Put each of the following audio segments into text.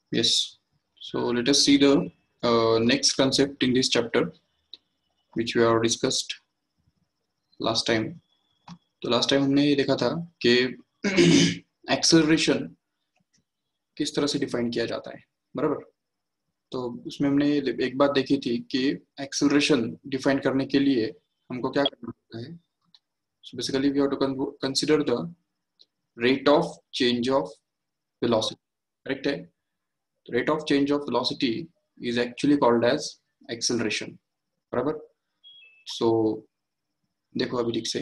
Yes. So let us see the next concept in this chapter, which we have discussed last time. तो last time हमने ये देखा था कि acceleration किस तरह से डिफाइन किया जाता है, बराबर। तो उसमें हमने एक बात देखी थी कि एक्सेलरेशन डिफाइन करने के लिए हमको क्या करना होता है। So basically we have to consider the rate of change of velocity, correct है। Rate of change of velocity is actually called as acceleration, बराबर। सो देखो अभी ठीक से,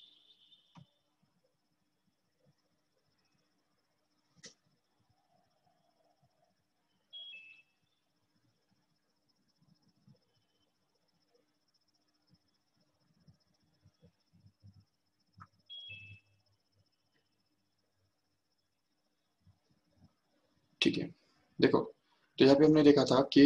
ठीक है। देखो तो यहाँ पे हमने देखा था कि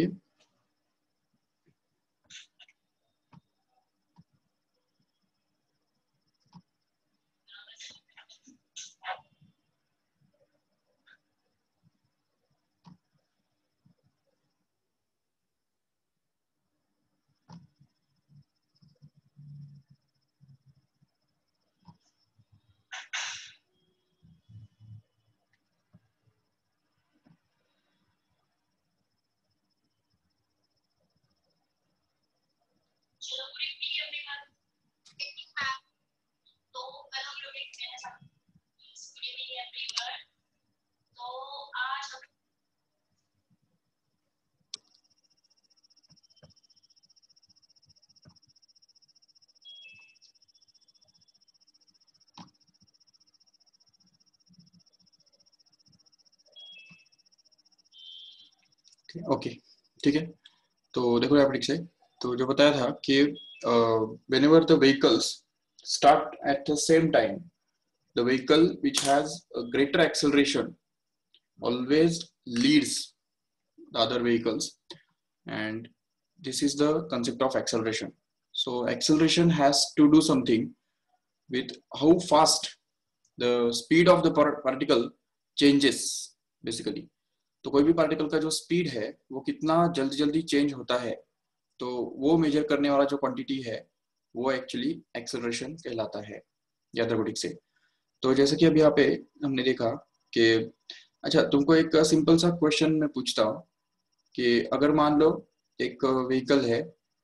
ओके, ठीक है। तो देखो यहाँ पे ठीक से, तो जो बताया था कि whenever the vehicles start at the same time, the vehicle which has a greater acceleration always leads the other vehicles, and this is the concept of acceleration. So acceleration has to do something with how fast the speed of the particle changes basically। तो कोई भी particle का जो speed है वो कितना जल्दी जल्दी चेंज होता है, तो वो मेजर करने वाला जो क्वांटिटी है वो एक्चुअली एक्सेलरेशन कहलाता है, याद रखो ठीक से। तो जैसे कि अभी यहाँ पे हमने देखा कि, अच्छा तुमको एक सिंपल सा क्वेश्चन मैं पूछता हूँ कि अगर मान लो एक व्हीकल है,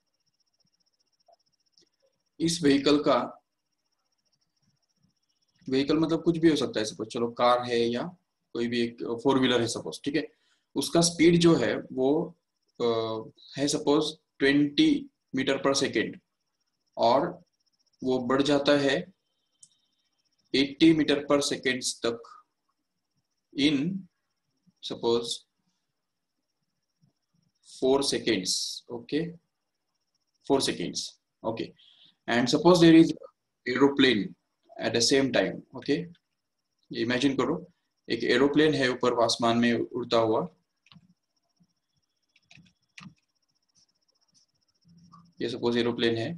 इस व्हीकल का, व्हीकल मतलब कुछ भी हो सकता है, सपोज चलो कार है या कोई भी एक फोर व्हीलर है सपोज, ठीक है। उसका स्पीड जो है वो है सपोज 20 मीटर पर सेकेंड, और वो बढ़ जाता है 80 मीटर पर सेकेंड तक in suppose 4 seconds, okay, 4 seconds, okay, and suppose there is aeroplane at the same time, okay। Imagine करो एक एरोप्लेन है ऊपर आसमान में उड़ता हुआ, ये सपोज एरोप्लेन है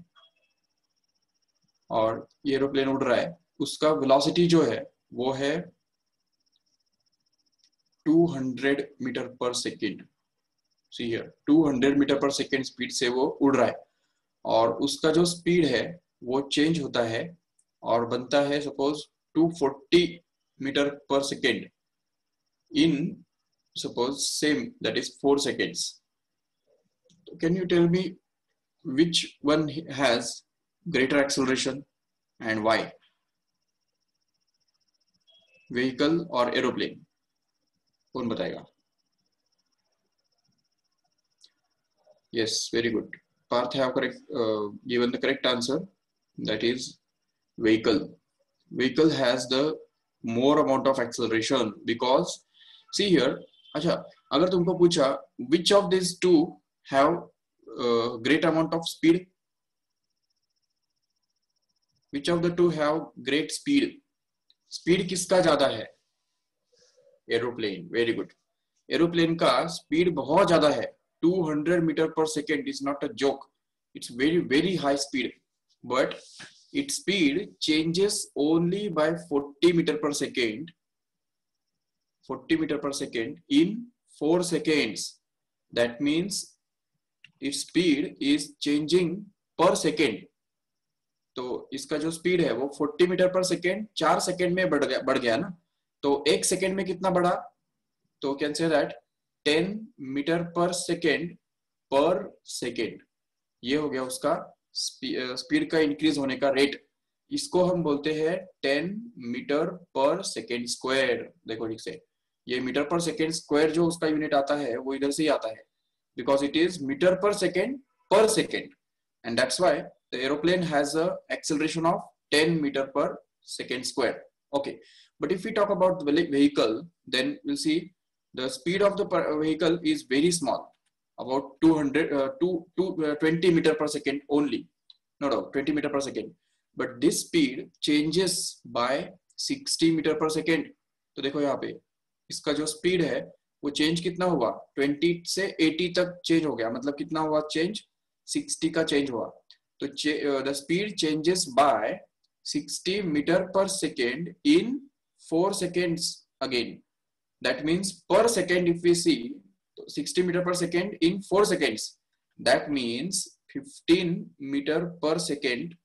और ये एरोप्लेन उड़ रहा है, उसका वेलोसिटी जो है वो है 200 metre per second. See here 200 metre per second speed से वो उड़ रहा है, और उसका जो स्पीड है वो चेंज होता है और बनता है suppose 240 metre per second in suppose same that is 4 seconds। Can you tell me which one has greater acceleration and why, vehicle or aeroplane? कौन बताएगा? Yes, very good. Parth have correct given the correct answer, that is vehicle. Vehicle has the more amount of acceleration because see here, अच्छा अगर तुमको पूछा which of these two have great amount of speed, which of the two have great speed, speed किसका ज्यादा है? Aeroplane, very good. Aeroplane का speed बहुत ज्यादा है, 200 metre per second is not a joke, it's very very high speed, but its speed changes only by 40 metre per second, 40 metre per second in 4 seconds. That means its speed is changing per second. तो इसका जो speed है वो 40 metre per second 4 second में बढ़ गया ना. तो 1 सेकेंड में कितना बढ़ा? तो can say that 10 metre per second. ये हो गया उसका स्पीड का इंक्रीज होने का रेट. इसको हम बोलते हैं 10 मीटर पर सेकेंड स्क्वायर. देखो ठीक से, ये मीटर पर सेकेंड स्क्वायर जो उसका यूनिट आता है वो इधर से ही आता है, because it is metre per second, and that's why the aeroplane has a acceleration of 10 meter per second square. Okay, but if we talk about the vehicle, then we'll see the speed of the vehicle is very small, about 20 meter per second only. No, 20 meter per second, but this speed changes by 60 meter per second. तो देखो यहाँ पे इसका जो speed है वो change कितना हुआ, 20 से 80 तक चेंज हो गया. मतलब कितना हुआ चेंज, 60 का चेंज हुआ. तो the speed changes by 60 meter per second in 4 seconds again. That means per second, if we see 60 meter per second in 4 seconds, that means 15 meter per second,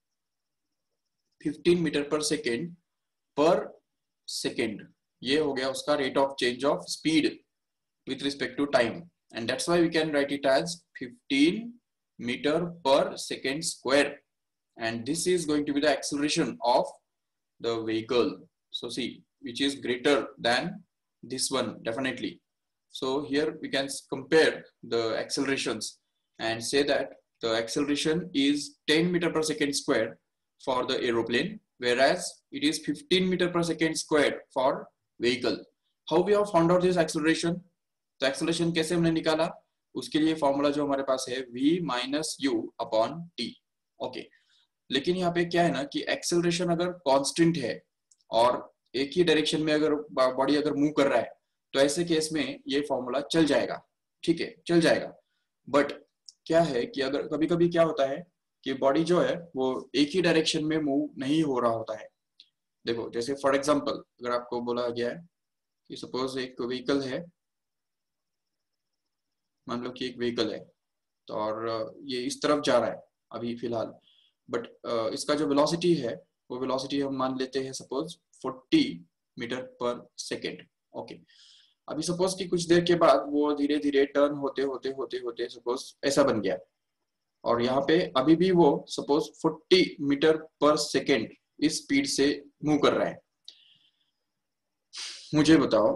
15 meter per second per second. ये हो गया उसका rate of change of speed with respect to time, and that's why we can write it as 15 meter per second square, and this is going to be the acceleration of the vehicle. So see, which is greater than this one definitely. So here we can compare the accelerations and say that the acceleration is 10 meter per second square for the aeroplane, whereas it is 15 meter per second square for vehicle. How we have found out this acceleration? तो acceleration कैसे हमने निकाला? उसके लिए formula जो हमारे पास है v minus u upon t. Okay, लेकिन यहाँ पे क्या है ना कि एक्सेलरेशन अगर कांस्टेंट है और एक ही डायरेक्शन में अगर बॉडी अगर मूव कर रहा है तो ऐसे केस में ये फॉर्मूला चल जाएगा. ठीक है, चल जाएगा. बट क्या है कि अगर कभी कभी क्या होता है कि बॉडी जो है वो एक ही डायरेक्शन में मूव नहीं हो रहा होता है. देखो जैसे फॉर एग्जाम्पल अगर आपको बोला गया है कि सपोज एक व्हीकल है, मान लो कि एक व्हीकल है तो और ये इस तरफ जा रहा है अभी फिलहाल, बट इसका जो वेलोसिटी है वो वेलोसिटी हम मान लेते हैं suppose 40 metre per second. Okay, अभी सपोज कि कुछ देर के बाद वो धीरे धीरे टर्न होते होते होते होते सपोज ऐसा बन गया, और यहाँ पे अभी भी वो सपोज 40 मीटर पर सेकेंड इस स्पीड से मूव कर रहा है. मुझे बताओ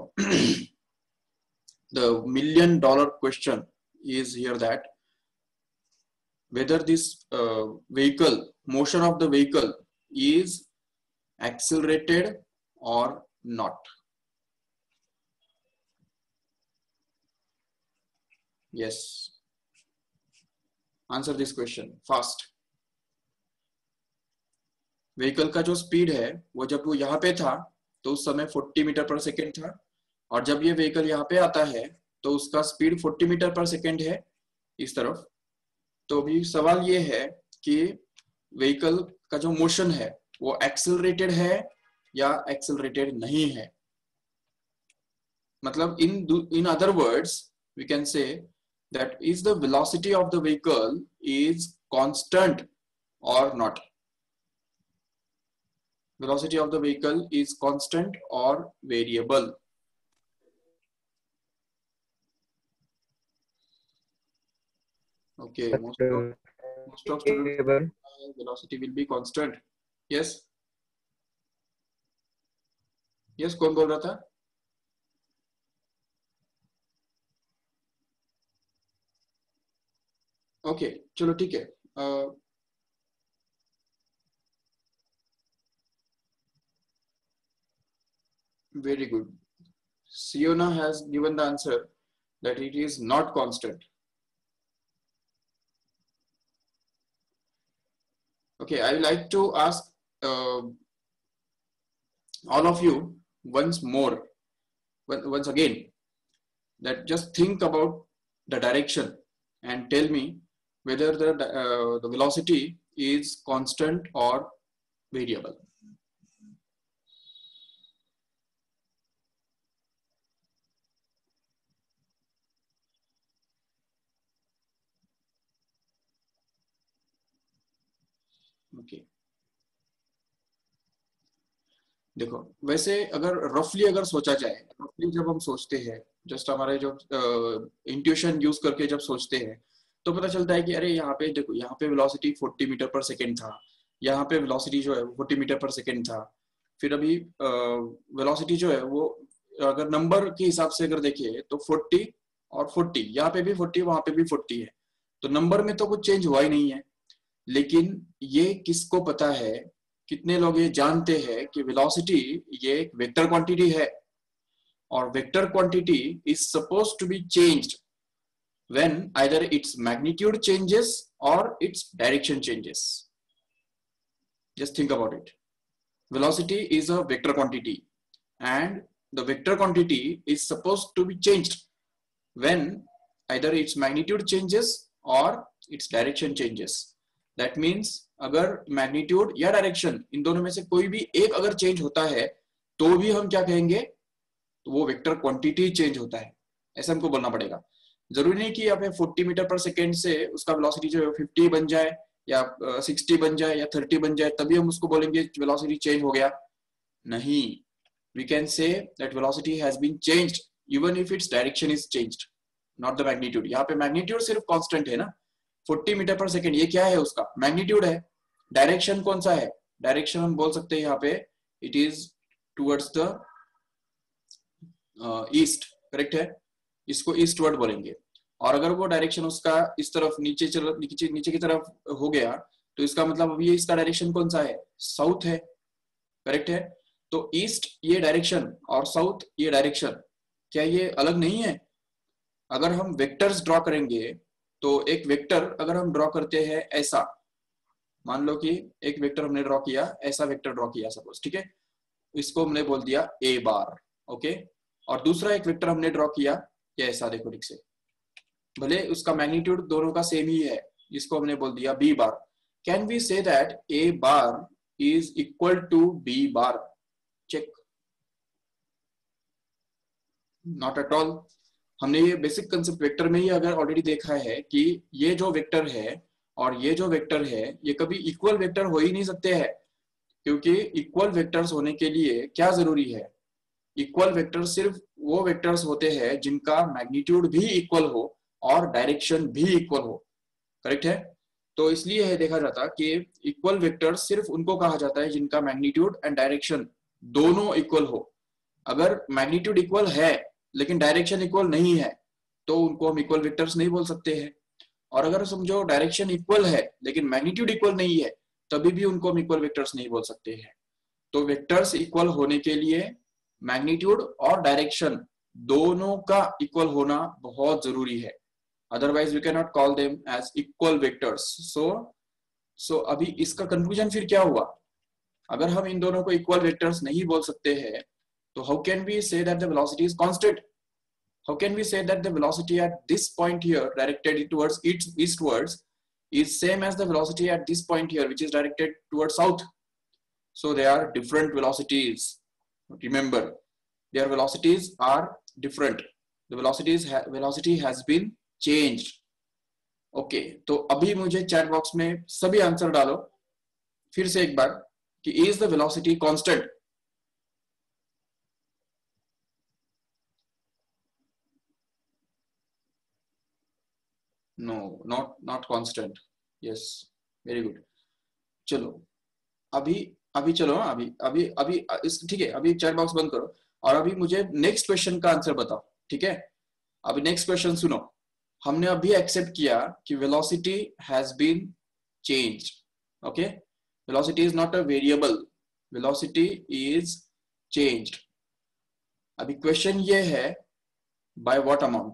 the $1 million question is here that whether this vehicle, motion of the vehicle is accelerated or not. Yes, answer this question fast. Vehicle का जो स्पीड है वो जब वो यहाँ पे था तो उस समय 40 मीटर पर सेकेंड था, और जब ये व्हीकल यहाँ पे आता है तो उसका स्पीड 40 मीटर पर सेकेंड है इस तरफ. तो भी सवाल ये है कि व्हीकल का जो मोशन है वो एक्सेलरेटेड है या एक्सेलरेटेड नहीं है. मतलब in other words we can say that is the velocity of the vehicle is constant or not. Velocity of the vehicle is constant or variable. Okay, most of students velocity will be constant. Yes, yes, कौन बोल रहा था? Okay, चलो ठीक है. Very good. Siona has given the answer that it is not constant. Okay, I would like to ask all of you once more, once again, that just think about the direction and tell me whether the velocity is constant or variable. Okay देखो, वैसे अगर रफली अगर सोचा जाए, रफली जब हम सोचते हैं, जस्ट हमारे जो इंट्यूशन यूज करके जब सोचते हैं, तो पता चलता है कि अरे यहाँ पे देखो, यहाँ पे वेलोसिटी 40 मीटर पर सेकेंड था, यहाँ पे वेलोसिटी जो है 40 मीटर पर सेकेंड था। फिर अभी वेलोसिटी जो है वो अगर नंबर के हिसाब से अगर देखिए तो 40 और 40, यहाँ पे भी 40 वहां पे भी 40 है, तो नंबर में तो कुछ चेंज हुआ ही नहीं है। लेकिन ये किसको पता है, कितने लोग ये जानते हैं कि वेलोसिटी ये एक वेक्टर क्वांटिटी है, और vector quantity is suppose to be changed when either its magnitude changes or its direction changes. Just think about it. Velocity is a vector quantity, and the vector quantity is supposed to be changed when either its magnitude changes or its direction changes. That means अगर magnitude या direction इन दोनों में से कोई भी एक अगर change होता है तो भी हम क्या कहेंगे, तो वो वेक्टर क्वांटिटी चेंज होता है, ऐसा हमको बोलना पड़ेगा। जरूरी नहीं कि यहाँ पे 40 मीटर पर सेकेंड से उसका वेलोसिटी जो है 50 बन जाए या 60 बन जाए या 30 बन जाए तभी हम उसको बोलेंगे वेलोसिटी चेंज हो गया। नहीं, we can say that velocity has been changed even if its direction is changed, not the magnitude. यहाँ पे मैग्नीट्यूड सिर्फ कांस्टेंट है ना, 40 मीटर पर सेकेंड, ये क्या है, उसका मैग्नीट्यूड है। डायरेक्शन कौन सा है, डायरेक्शन हम बोल सकते हैं यहाँ पे it is towards the east, correct है, इसको ईस्टवर्ड बोलेंगे। और अगर वो डायरेक्शन उसका इस तरफ नीचे की तरफ हो गया तो इसका मतलब अभी इसका डायरेक्शन कौन सा है, साउथ है, करेक्ट है। तो ईस्ट ये डायरेक्शन और साउथ ये डायरेक्शन, क्या ये अलग नहीं है? अगर हम वेक्टर्स ड्रॉ करेंगे तो एक वेक्टर अगर हम ड्रॉ करते हैं ऐसा, मान लो कि एक वेक्टर हमने ड्रॉ किया, ऐसा वेक्टर ड्रॉ किया सपोज, ठीक है, इसको हमने बोल दिया ए बार, ओके। और दूसरा एक वेक्टर हमने ड्रॉ किया ये ऐसा, देखो ठीक से, भले उसका मैग्नीट्यूड दोनों का सेम ही है, इसको हमने बोल दिया B bar. Can we say that A bar is equal to B bar? Check, not at all. हमने ये बेसिक कंसेप्ट वेक्टर में ही अगर ऑलरेडी देखा है कि ये जो वेक्टर है और ये जो वेक्टर है ये कभी इक्वल वेक्टर हो ही नहीं सकते हैं, क्योंकि इक्वल वेक्टर्स होने के लिए क्या जरूरी है, इक्वल वेक्टर्स सिर्फ वो वेक्टर्स होते हैं जिनका मैग्नीट्यूड भी इक्वल हो और डायरेक्शन भी इक्वल हो, करेक्ट है। तो इसलिए है देखा जाता कि इक्वल वेक्टर्स सिर्फ उनको कहा जाता है जिनका मैग्नीट्यूड एंड डायरेक्शन दोनों इक्वल हो। अगर मैग्नीट्यूड इक्वल है लेकिन डायरेक्शन इक्वल नहीं है तो उनको हम इक्वल वेक्टर्स नहीं बोल सकते हैं। और अगर समझो डायरेक्शन इक्वल है लेकिन मैग्नीट्यूड इक्वल नहीं है तभी भी उनको हम इक्वल वेक्टर्स नहीं बोल सकते हैं। तो वेक्टर्स इक्वल होने के लिए मैग्नीट्यूड और डायरेक्शन दोनों का इक्वल होना बहुत जरूरी है, otherwise we can not call them as equal vectors. So अभी इसका कंक्लूजन फिर क्या हुआ, अगर हम इन दोनों को इक्वल वेक्टर्स नहीं बोल सकते हैं तो how can we say that the velocity is constant? How can we say that the velocity at this point here directed towards eastwards is same as the velocity at this point here which is directed towards south? So they are different velocities. Remember, their velocities are different. The velocity has been changed. Okay, तो अभी मुझे chat box में सभी answer डालो फिर से एक बार कि is the velocity constant? No, not constant. Yes, very good. चलो अभी अभी चलो, अभी अभी अभी ठीक है, अभी चैट बॉक्स बंद करो और अभी मुझे नेक्स्ट क्वेश्चन का आंसर बताओ, ठीक है। अभी नेक्स्ट क्वेश्चन सुनो, हमने अभी एक्सेप्ट किया कि velocity has been changed, okay. Velocity is not a variable, velocity is changed. अभी क्वेश्चन ये है बाय व्हाट अमाउंट?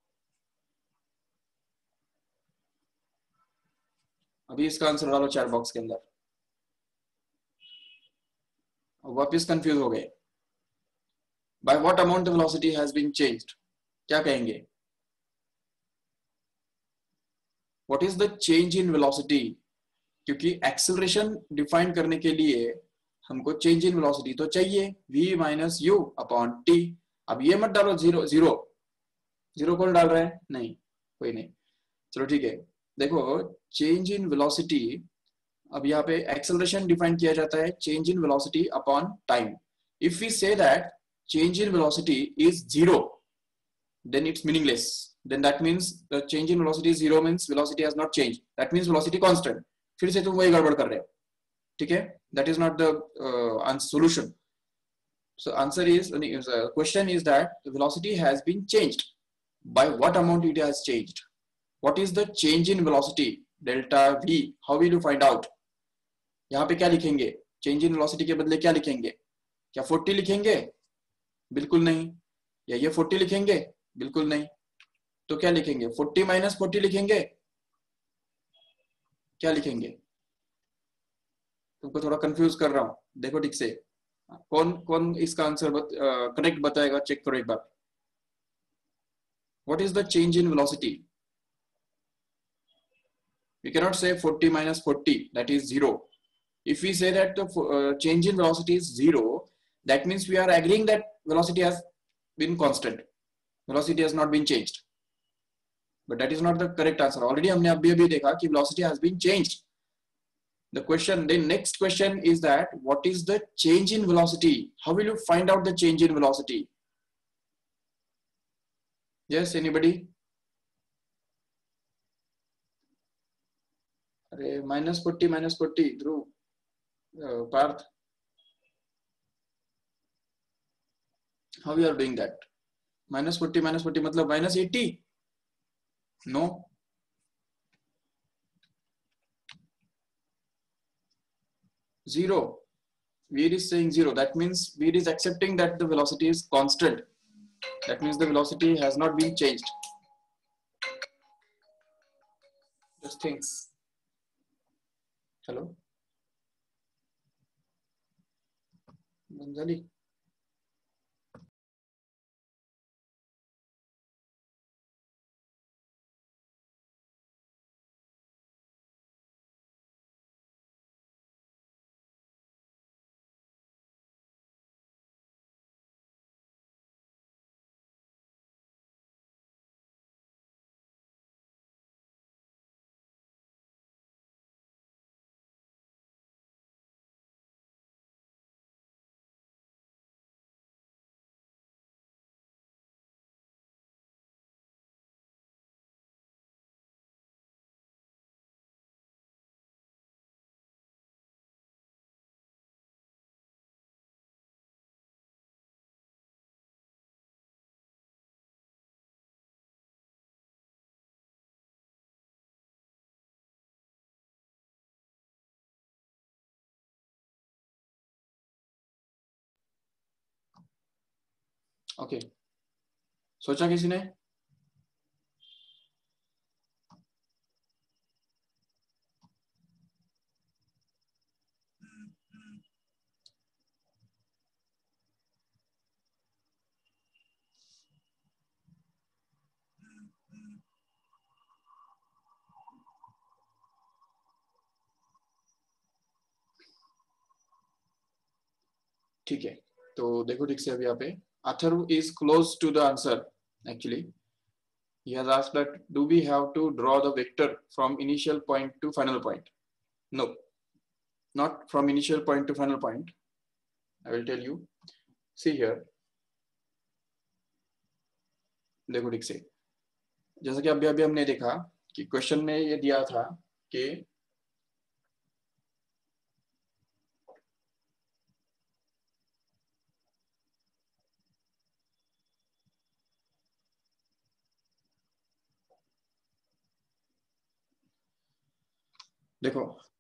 अभी इसका आंसर डालो चैट बॉक्स के अंदर। वापिस कंफ्यूज हो गए, by what amount the velocity has been changed, क्या कहेंगे? What is the change in velocity? क्योंकि एक्सेलरेशन डिफाइन करने के लिए हमको चेंज इन वेलोसिटी तो चाहिए, v minus u upon t. अब ये मत डालो जीरो जीरो, जीरो कौन डाल रहा है? नहीं, कोई नहीं, चलो ठीक है। देखो, चेंज इन वेलोसिटी अब यहाँ पे एक्सेलरेशन डिफाइन किया जाता है change in velocity upon time. If we say that change in velocity is zero, then it's meaningless. Then that means the change in velocity is zero means velocity has not changed. That means velocity constant. फिर से तुम वही गड़बड़ कर रहे हो. ठीक है? That is not the solution. So answer is, question is that the velocity has been changed. By what amount it has changed? What is the change in velocity? Delta v. How will you find out? यहाँ पे क्या लिखेंगे? Change in velocity के बदले क्या लिखेंगे? क्या 40 लिखेंगे? बिल्कुल नहीं. या ये 40 लिखेंगे? बिल्कुल नहीं. तो क्या लिखेंगे? 40 माइनस 40 लिखेंगे. क्या लिखेंगे? तुमको थोड़ा कंफ्यूज कर रहा हूं, देखो ठीक से. कौन कौन इसका आंसर करेक्ट बताएगा? चेक करो एक बार. What is the change in velocity? We can not say 40 minus 40, that is 0. If we say that the change in velocity is 0, that means we are agreeing that velocity has been constant. Velocity has not been changed. But that is not the correct answer. Already हमने अभी देखा कि velocity has been changed. The next question is that what is the change in velocity? How will you find out the change in velocity? Yes, anybody? अरे minus 40, Dhruv, Parth, how you are doing that? minus 40 मतलब minus 80? No. Zero. Veer is saying 0. That means Veer is accepting that the velocity is constant. That means the velocity has not been changed. Just think. Hello? Manjali? Okay. सोचा किसी ने? ठीक है, तो देखो ठीक से अभी यहाँ पे Atharva is close to the answer. Actually, he has asked that do we have to draw the vector from initial point to final point? No, not from initial point to final point. I will tell you. See here. देखो ठीक से, जैसा कि अभी हमने देखा कि question में ये दिया था कि देखो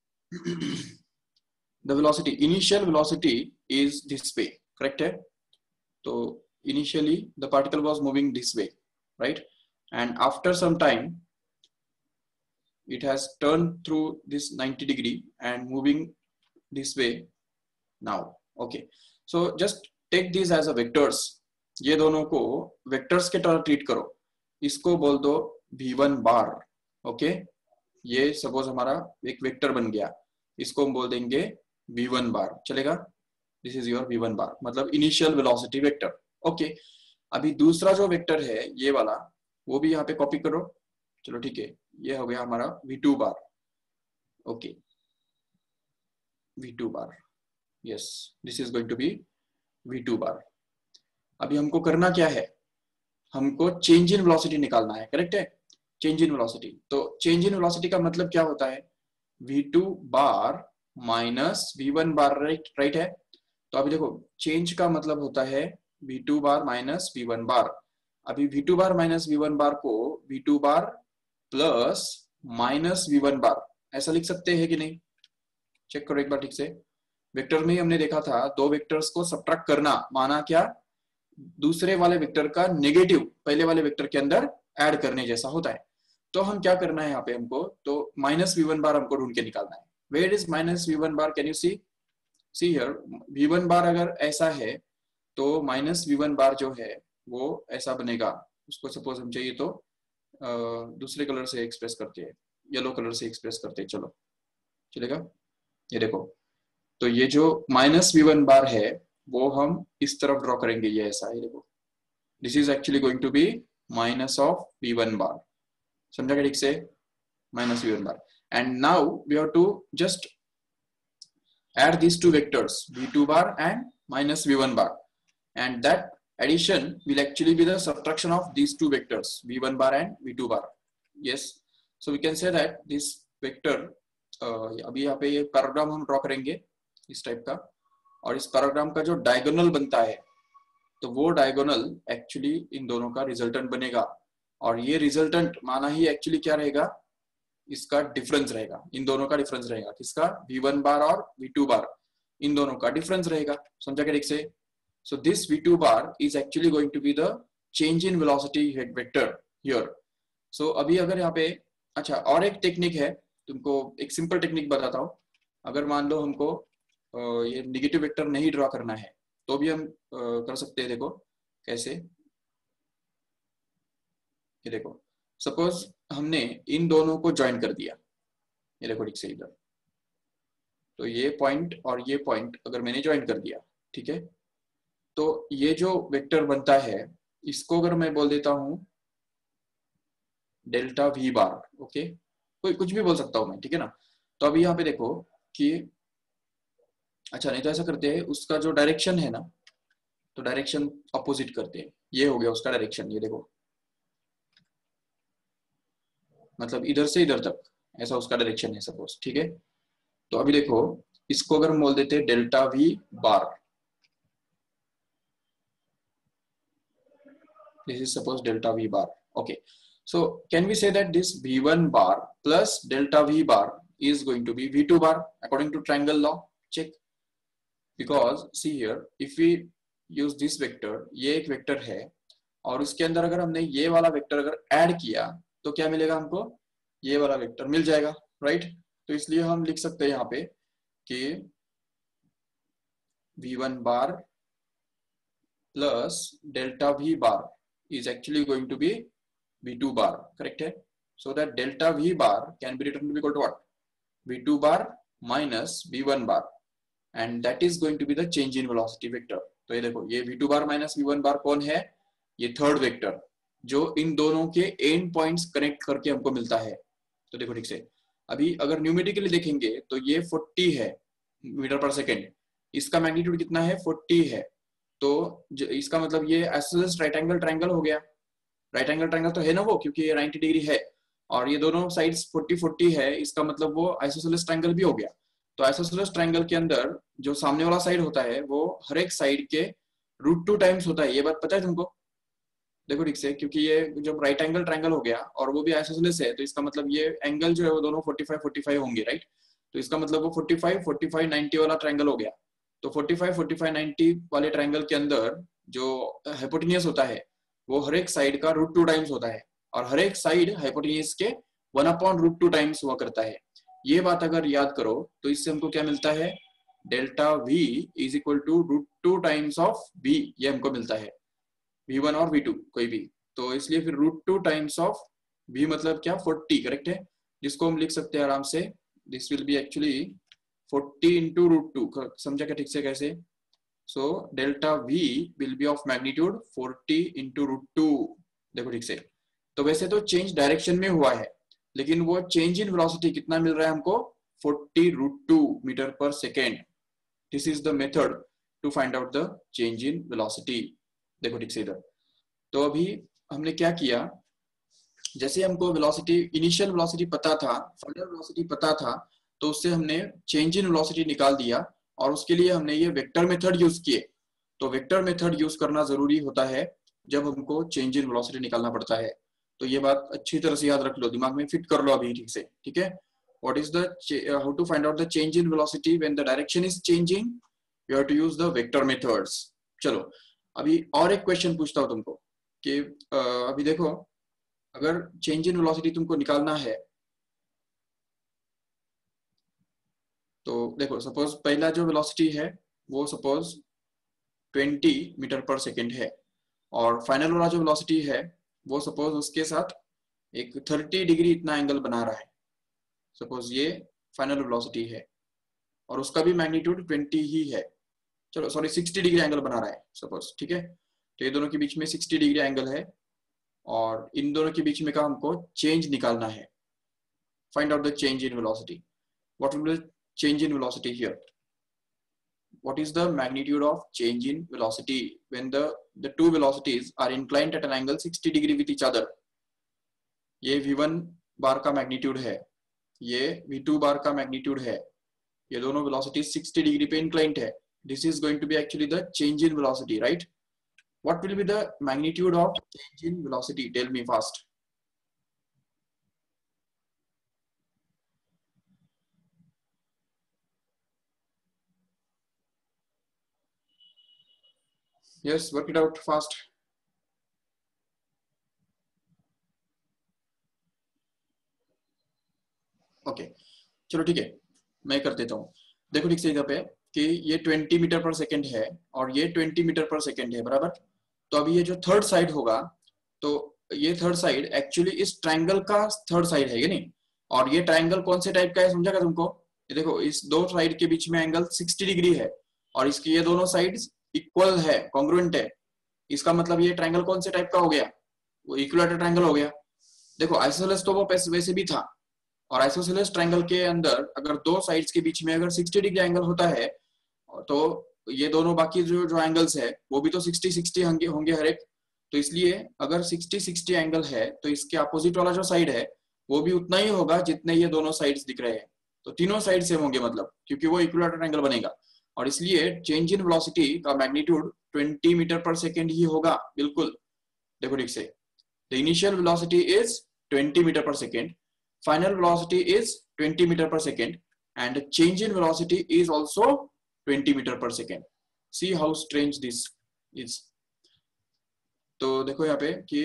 the velocity, initial velocity is this way, correct है? तो initially the particle was moving this way, right? And after some time it has turned through this 90 degree and moving this way now. Okay, so just take these as a vectors. ये दोनों को vectors के तरह treat करो. इसको बोल दो v1 बार. Okay, ये सपोज हमारा एक वेक्टर बन गया, इसको हम बोल देंगे v1 बार. चलेगा? दिस इज योर v1 बार, मतलब इनिशियल वेलोसिटी वेक्टर. ओके, अभी दूसरा जो वेक्टर है ये वाला, वो भी यहाँ पे कॉपी करो. चलो ठीक है, ये हो गया हमारा v2 bar. Okay, v2 bar. Yes, this is going to be v2 bar. अभी हमको करना क्या है, हमको चेंज इन वेलोसिटी निकालना है, करेक्ट है, चेंज इन वेलोसिटी. तो चेंज इन वेलोसिटी का मतलब क्या होता है, v2 बार माइनस v1 बार, राइट है. तो अभी देखो चेंज का मतलब होता है v2 बार माइनस v1 बार. अभी v2 बार माइनस v1 बार को v2 बार प्लस माइनस v1 बार ऐसा लिख सकते हैं कि नहीं, चेक करो एक बार ठीक से. वेक्टर में ही हमने देखा था दो वेक्टर्स को सब्ट्रैक्ट करना माना क्या, दूसरे वाले वेक्टर का नेगेटिव पहले वाले वेक्टर के अंदर ऐड करने जैसा होता है. तो हम क्या करना है यहाँ पे हमको, तो माइनस v1 बार हमको ढूंढ के निकालना है. Where is minus v1 bar, can you see here, v1 bar अगर ऐसा है तो माइनस v1 बार जो है वो ऐसा बनेगा. उसको सपोज हम चाहिए तो दूसरे कलर से एक्सप्रेस करते हैं, येलो कलर से एक्सप्रेस करते हैं, चलो चलेगा. ये देखो, तो ये जो माइनस v1 बार है वो हम इस तरफ ड्रॉ करेंगे, ये ऐसा है, देखो this is actually going to be minus of v1 bar. समझा क्या ठीक से, minus v1 bar. And now we have to just add these two vectors v2 bar and minus v1 bar, and that addition will actually be the subtraction of these two vectors v1 bar and v2 bar. Yes, so we can say that this vector अभी यहाँ पे ये पैराग्राम हम draw करेंगे इस type का, और इस पैराग्राम का जो डायगोनल बनता है तो वो डायगोनल एक्चुअली इन दोनों का रिजल्टेंट बनेगा, और ये रिजल्टेंट माना ही एक्चुअली क्या रहेगा, इसका डिफरेंस रहेगा, इन दोनों का डिफरेंस रहेगा, किसका, v1 बार और v2 बार, इन दोनों का डिफरेंस रहेगा. समझा क्या ठीक से. So this v2 bar is actually going to be the change in velocity vector here. So अभी अगर यहाँ पे, अच्छा और एक टेक्निक है, तुमको एक सिंपल टेक्निक बताता हूँ. अगर मान लो हमको ये निगेटिव वेक्टर नहीं ड्रॉ करना है तो भी हम कर सकते हैं. देखो कैसे, ये देखो सपोज हमने इन दोनों को ज्वाइन कर दिया, ये देखो ठीक से इधर, तो ये पॉइंट और ये पॉइंट अगर मैंने ज्वाइन कर दिया, ठीक है, तो ये जो वेक्टर बनता है इसको अगर मैं बोल देता हूं डेल्टा v बार, ओके, कोई कुछ भी बोल सकता हूं मैं, ठीक है ना. तो अभी यहाँ पे देखो कि, अच्छा नहीं तो ऐसा करते हैं, उसका जो डायरेक्शन है ना, तो डायरेक्शन अपोजिट करते हैं, ये हो गया उसका डायरेक्शन, ये देखो मतलब इधर से इधर तक ऐसा उसका डायरेक्शन है सपोज, ठीक है. तो अभी देखो इसको अगर हम बोल देते हैं delta v bar, this is suppose delta v bar, okay. So can we say that this v1 bar plus delta v bar is going to be v2 bar according to triangle law? Check, because see here if we use this vector, ये एक vector है और उसके अंदर अगर हमने ये वाला वेक्टर अगर ऐड किया तो क्या मिलेगा हमको, ये वाला वेक्टर मिल जाएगा, राइट. तो इसलिए हम लिख सकते हैं यहाँ पे कि v1 bar plus delta v bar is actually going to be v2 bar, correct है. So that delta v bar can be written to be equal to what, v2 bar minus v1 bar, and that is going to be the change in velocity vector. तो ये देखो ये v2 bar minus v1 bar कौन है, ये third vector जो इन दोनों के एंड पॉइंट्स कनेक्ट करके हमको मिलता है. तो देखो ठीक से, अभी अगर न्यूमेरिकली देखेंगे तो ये 40 है मीटर पर सेकेंड, इसका मैग्नीट्यूड कितना है, 40 है. तो इसका मतलब ये आइसोसेलेस राइट एंगल ट्रायंगल हो गया. राइट एंगल ट्रायंगल तो है ना वो, क्योंकि ये 90 डिग्री है और ये दोनों साइड्स 40-40 है, इसका मतलब वो आइसोसेलेस ट्रायंगल भी हो गया. तो आइसोसेलेस ट्रायंगल के अंदर जो सामने वाला साइड होता है वो हर एक साइड के √2 टाइम्स होता है. ये बात पता है तुमको, देखो ठीक से, क्योंकि ये जब राइट एंगल ट्रायंगल हो गया और वो भी आइसोसेलेस है तो इसका मतलब ये एंगल जो है वो दोनों 45-45 होंगे, राइट. तो इसका मतलब वो 45-45-90 वाला ट्रायंगल हो गया. तो 45-45-90 वाले ट्रायंगल के अंदर जो हाइपोटेन्यूज होता है वो हर एक साइड का √2 टाइम्स होता है, और हर एक साइड हाइपोटेन्यूज के 1/√2 टाइम्स हुआ करता है. ये बात अगर याद करो तो इससे हमको क्या मिलता है, delta v is equal to √2 times of v, ये हमको मिलता है, v1 और v2 कोई भी. तो इसलिए फिर √2 टाइम्स ऑफ v मतलब क्या, 40, करेक्ट है, जिसको हम लिख सकते हैं आराम से, this will be actually 40 into √2. समझा क्या ठीक से कैसे. So delta v will be of magnitude 40 into √2. देखो ठीक से, तो वैसे तो चेंज डायरेक्शन में हुआ है लेकिन वो चेंज इन वेलोसिटी कितना मिल रहा है हमको, 40√2 metre per second. This is the method to find out the change in velocity. देखो ठीक से इधर. तो अभी हमने क्या किया, जैसे हमको वेलोसिटी, इनिशियल वेलोसिटी पता था, फाइनल वेलोसिटी पता था, तो उससे हमने चेंज इन वेलोसिटी निकाल दिया और उसके लिए हमने ये वेक्टर मेथड यूज किए. तो वेक्टर मेथड यूज करना जरूरी होता है जब हमको चेंज इन वेलोसिटी निकालना पड़ता है. तो ये बात अच्छी तरह से याद रख लो, दिमाग में फिट कर लो अभी ठीक से. ठीक है. What is the how to find out the change in velocity when the direction is changing, you have to use the vector methods. चलो अभी और एक क्वेश्चन पूछता हूँ तुमको कि अभी देखो, अगर चेंज इन वेलोसिटी तुमको निकालना है तो देखो, सपोज पहला जो वेलोसिटी है वो सपोज 20 मीटर पर सेकेंड है और फाइनल वाला जो वेलोसिटी है वो सपोज उसके साथ एक 30 डिग्री इतना एंगल बना रहा है. सपोज ये फाइनल वेलोसिटी है और उसका भी मैग्नीट्यूड 20 ही है. चलो सॉरी 60 डिग्री एंगल बना रहा है सपोज. ठीक है. तो ये दोनों के बीच में 60 डिग्री एंगल है और इन दोनों के बीच में का हमको चेंज निकालना है. Find out the change in velocity. What will be change in velocity here? What is the magnitude of change in velocity when the two velocities are inclined at an angle 60 degree with each other? ये v1 बार का magnitude है, ये v2 बार का magnitude है, ये दोनों velocities 60 degree पे inclined है. This is going to be actually the change in velocity, right? What will be the magnitude of change in velocity? Tell me fast. Yes, work it out fast. Okay चलो ठीक है, मैं कर देता हूँ. देखो ठीक से इधर पे कि ये 20 मीटर पर सेकेंड है और ये 20 मीटर पर सेकेंड है, बराबर. तो अभी ये जो थर्ड साइड होगा, तो ये थर्ड साइड एक्चुअली इस ट्रायंगल का थर्ड साइड है, ये नहीं. और ये ट्रायंगल कौन से टाइप का है समझा तुमको? ये देखो, इस दो साइड के बीच में एंगल 60 डिग्री है और इसकी ये दोनों साइड्स इक्वल है, कॉन्ग्रुएंट है. इसका मतलब ये ट्रायंगल कौन से टाइप का हो गया? वो इक्विलैटरल ट्रायंगल हो गया. देखो आइसोसेलेस तो वो वैसे भी था, और आइसोसेलेस ट्रायंगल के अंदर अगर दो साइड्स के बीच में अगर 60 डिग्री एंगल होता है तो ये दोनों बाकी जो एंगल्स है वो भी तो 60-60 होंगे हर एक. तो इसलिए अगर 60-60 एंगल है तो इसके अपोजिट वाला जो साइड है वो भी उतना ही होगा जितने ये दोनों साइड्स दिख रहे हैं. तो तीनों साइड सेम होंगे, मतलब क्योंकि वो इक्विलैटरल ट्रायंगल बनेगा. और इसलिए चेंज इन वेलोसिटी का मैग्नीट्यूड 20 मीटर पर सेकेंड ही होगा. बिल्कुल. देखो ठीक से, the initial velocity is 20 meter per second, final velocity is 20 meter per second, and change in velocity is also 20 meter per second. See how strange this is. तो देखो यहाँ पे कि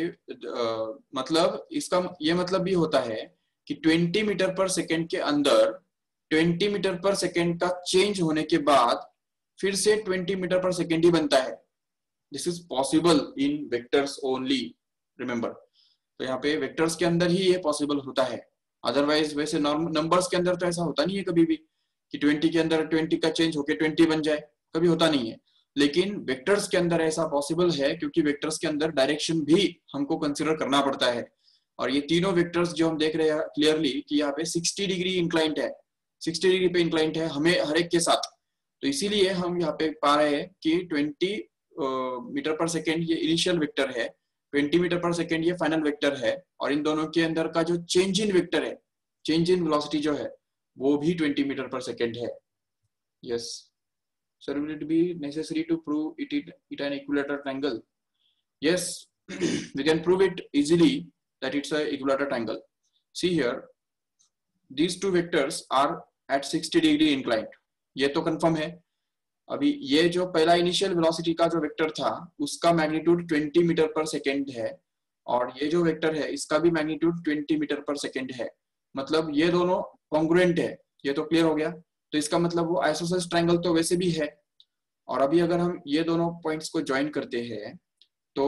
मतलब इसका ये मतलब भी होता है कि 20 मीटर पर सेकेंड के अंदर 20 मीटर पर सेकेंड का चेंज होने के बाद फिर से 20 मीटर पर सेकेंड ही बनता है. This is possible in vectors only, remember. तो यहाँ पे वेक्टर्स के अंदर ही ये पॉसिबल होता है, अदरवाइज वैसे नंबर्स के अंदर तो ऐसा होता नहीं है कभी भी कि 20 के अंदर 20 का चेंज होके 20 बन जाए, कभी होता नहीं है. लेकिन वेक्टर्स के अंदर ऐसा पॉसिबल है क्योंकि वेक्टर्स के अंदर डायरेक्शन भी हमको कंसिडर करना पड़ता है. और ये तीनों वेक्टर्स जो हम देख रहे हैं क्लियरली कि यहाँ पे 60 डिग्री इंक्लाइंट है, 60 डिग्री पे इंक्लाइंट है हमें हर एक के साथ. तो इसीलिए हम यहाँ पे पा रहे हैं कि 20 मीटर पर सेकेंड ये इनिशियल वेक्टर है, 20 मीटर पर सेकेंड ये फाइनल वेक्टर है, और इन दोनों के अंदर का जो चेंज इन वेक्टर है, चेंज इन वेलोसिटी जो है वो भी 20 मीटर पर सेकेंड है. Yes sir, will it be necessary to prove it an equilateral triangle? Yes, we can prove it easily that it's a equilateral triangle. See here, these two vectors are at 60 degree inclined. ये तो confirm है. अभी ये जो पहला initial velocity का जो vector था उसका मैग्नीट्यूड 20 मीटर पर सेकेंड है और ये जो वेक्टर है इसका भी मैग्नीट्यूड 20 मीटर पर सेकेंड है. मतलब ये दोनों कॉन्ग्रुएंट है, ये तो क्लियर हो गया. तो इसका मतलब वो आइसोसेलेस ट्रायंगल तो वैसे भी है. और अभी अगर हम ये दोनों पॉइंट्स को ज्वाइन करते हैं तो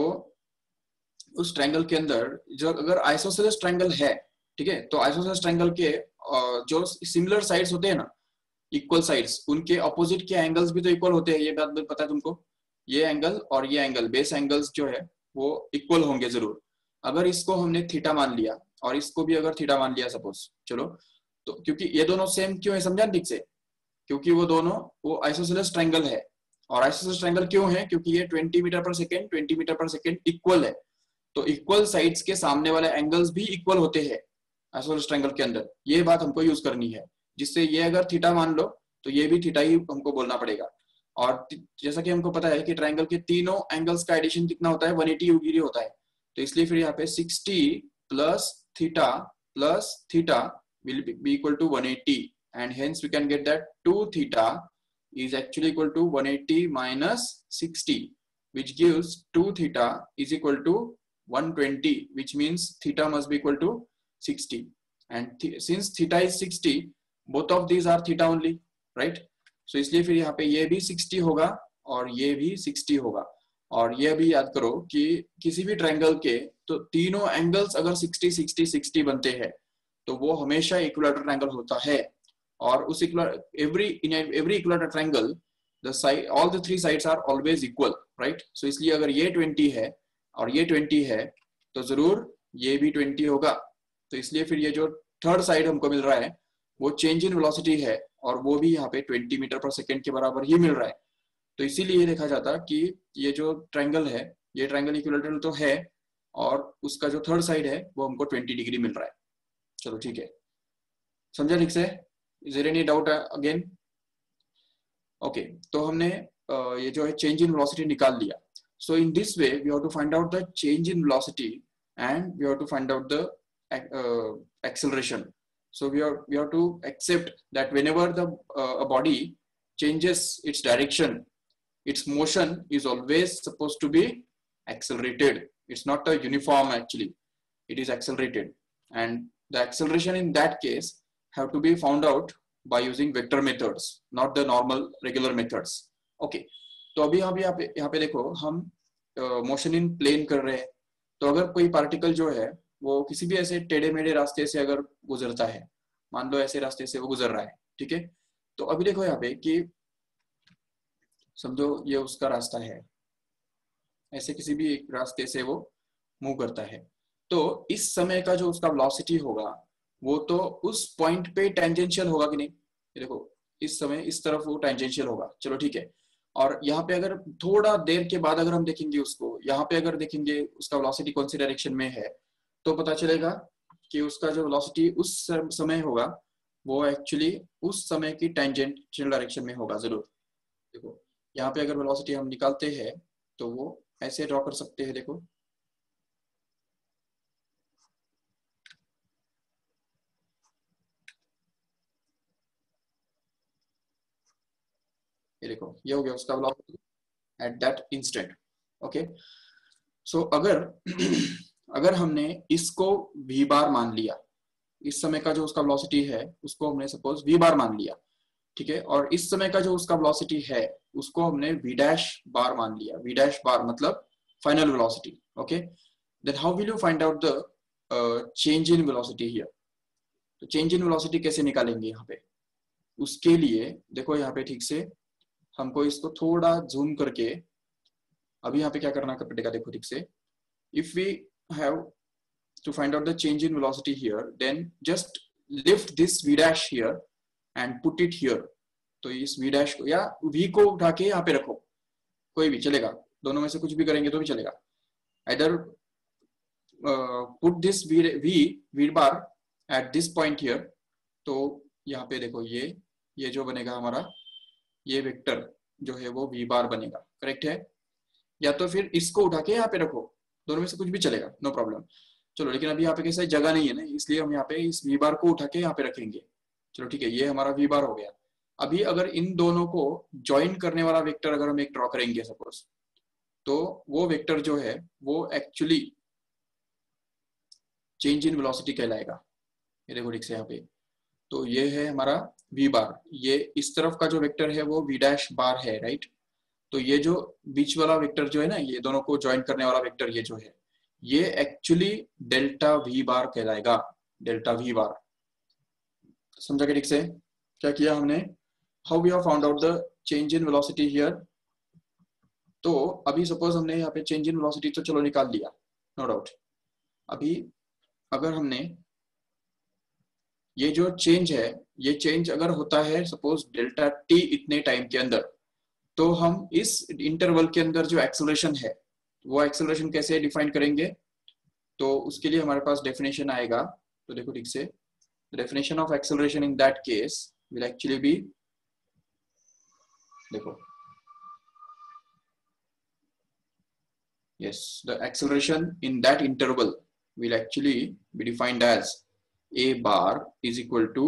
उस ट्रायंगल के अंदर जो अगर आइसोसेलेस ट्रायंगल है, ठीक है, तो आइसोसेलेस ट्रायंगल के जो सिमिलर साइड्स होते हैं ना, इक्वल साइड्स, उनके अपोजिट के एंगल्स भी तो इक्वल होते हैं. ये बात पता है तुमको? ये एंगल और ये एंगल, बेस एंगल्स जो है वो इक्वल होंगे जरूर. अगर इसको हमने थीटा मान लिया और इसको भी अगर थीटा मान लिया सपोज, चलो, तो क्योंकि ये दोनों सेम क्यों है समझा ठीक से, क्योंकि वो दोनों वो आइसोसेलेस ट्रायंगल है। और आइसोसेलेस ट्रायंगल क्यों है, क्योंकि ये 20 metre per second 20 metre per second equal है। तो इक्वल साइड्स के सामने वाले एंगल्स भी इक्वल होते हैं आइसोसेलेस ट्रायंगल के अंदर। ये बात हमको यूज करनी है, जिससे ये अगर थीटा मान लो तो ये भी थीटा ही हमको बोलना पड़ेगा। और जैसा कि हमको पता है कि ट्रायंगल के तीनों एंगल्स का एडिशन कितना होता है, 180 डिग्री होता है। तो इसलिए फिर यहाँ पे 60 plus theta will be equal to 180, and hence we can get that 2 theta is actually equal to 180 minus 60, which gives 2 theta is equal to 120, which means theta must be equal to 60. And since theta is 60, both of these are theta only, right? So इसलिए फिर यहाँ पे ये भी 60 होगा और ये भी 60 होगा। और ये भी याद करो कि किसी भी ट्रायंगल के तो तीनों एंगल्स अगर 60 60 60 बनते हैं तो वो हमेशा इक्विलैटरल ट्रायंगल होता है। और उस every equilateral triangle the side all the three sides are always equal, right? So इसलिए अगर ये 20 है और ये 20 है तो जरूर ये भी 20 होगा। तो इसलिए फिर ये जो थर्ड साइड हमको मिल रहा है वो चेंज इन वेलोसिटी है, और वो भी यहाँ पे 20 मीटर पर सेकेंड के बराबर ही मिल रहा है। तो इसीलिए देखा जाता कि ये जो ट्रायंगल है ये ट्रायंगल इक्विलैटरल तो है, और उसका जो थर्ड साइड है वो हमको 20 डिग्री मिल रहा है। चलो ठीक है, समझा ठीक से? Is there any doubt again? Okay, तो हमने ये जो है चेंज इन वेलोसिटी निकाल लिया। So in this way we have to find out the change in velocity and we have to find out the acceleration. So we have to accept that whenever the a body changes its direction, its motion is always supposed to be accelerated. It's not a uniform actually, it is accelerated, and the acceleration in that case have to be found out by using vector methods, not the normal regular methods. Okay, तो अभी हम यहाँ पे देखो हम motion in plane कर रहे हैं। तो अगर कोई पार्टिकल जो है वो किसी भी ऐसे टेढ़े मेढ़े रास्ते से अगर गुजरता है, मान लो ऐसे रास्ते से वो गुजर रहा है, ठीक है? तो अभी देखो यहाँ पे कि समझो ये उसका रास्ता है, ऐसे किसी भी एक रास्ते से वो मूव करता है। तो इस समय का जो उसका वेलोसिटी होगा वो तो उस पॉइंट पे टेंजेंशियल होगा कि नहीं? ये देखो इस समय इस तरफ वो टेंजेंशियल होगा, चलो ठीक है। और यहाँ पे अगर थोड़ा देर के बाद अगर हम देखेंगे उसको, यहाँ पे अगर देखेंगे उसका वेलोसिटी कौन सी डायरेक्शन में है, तो पता चलेगा कि उसका जो वेलोसिटी उस समय होगा वो एक्चुअली उस समय की टेंजेंशियल डायरेक्शन में होगा जरूर। देखो यहाँ पे अगर वेलोसिटी हम निकालते हैं तो वो ऐसे ड्रॉ कर सकते हैं, देखो ये देखो ये हो गया उसका velocity at that instant. Okay, so अगर हमने इसको v बार मान लिया, इस समय का जो उसका वेलोसिटी है उसको हमने सपोज v बार मान लिया, ठीक है? और इस समय का जो उसका वेलोसिटी है उसको हमने v डैश बार मान लिया। v डैश बार मतलब final velocity. Okay, then how will you find out the change in velocity here? तो चेंज इन वेलोसिटी कैसे निकालेंगे यहाँ पे? उसके लिए देखो यहाँ पे ठीक से हमको इसको थोड़ा जूम करके अभी यहाँ पे क्या करना पड़ेगा, देखो ठीक से। If we have to find out the change in velocity here, then just lift this v dash here and put it here. तो इस v dash को या v को उठा के यहाँ पे रखो, कोई भी चलेगा, दोनों में से कुछ भी करेंगे तो भी चलेगा। either put this v bar at this point here, तो यहाँ पे देखो ये जो बनेगा हमारा ये वेक्टर जो है वो v बार बनेगा, करेक्ट है? या तो फिर इसको उठा के यहाँ पे रखो, दोनों में से कुछ भी चलेगा, नो प्रॉब्लम। चलो लेकिन अभी यहाँ पे कैसा जगह नहीं है ना, इसलिए हम यहाँ पे इस वी बार को उठा के यहाँ पे रखेंगे। चलो ठीक है, ये हमारा वी बार हो गया। अभी अगर इन दोनों को ज्वाइन करने वाला वेक्टर अगर हम एक ड्रॉ करेंगे सपोज, तो वो वेक्टर जो है वो एक्चुअली चेंज इन वेलोसिटी कहलाएगा। ये देखो ठीक से यहाँ पे, तो ये है हमारा वी बार, ये इस तरफ का जो वेक्टर है वो वी डैश बार है, राइट? तो ये जो बीच वाला वेक्टर जो है ना, ये दोनों को ज्वाइन करने वाला वेक्टर ये जो है ये एक्चुअली डेल्टा वी बार कहलाएगा, डेल्टा वी बार। समझा के ठीक से? क्या किया हमने? How we have found out the change in velocity here? तो अभी सपोज हमने यहाँ पे चेंज इन वेलोसिटी तो चलो निकाल लिया, नो डाउट। अभी अगर हमने ये जो चेंज है, ये चेंज अगर होता है सपोज डेल्टा टी इतने टाइम के अंदर, तो हम इस इंटरवल के अंदर जो एक्सेलरेशन है वो एक्सेलरेशन कैसे डिफाइन करेंगे? तो उसके लिए हमारे पास डेफिनेशन आएगा। तो देखो ठीक से, definition of acceleration in that case will actually be, देखो, yes, the acceleration in that interval will actually be defined as a bar is equal to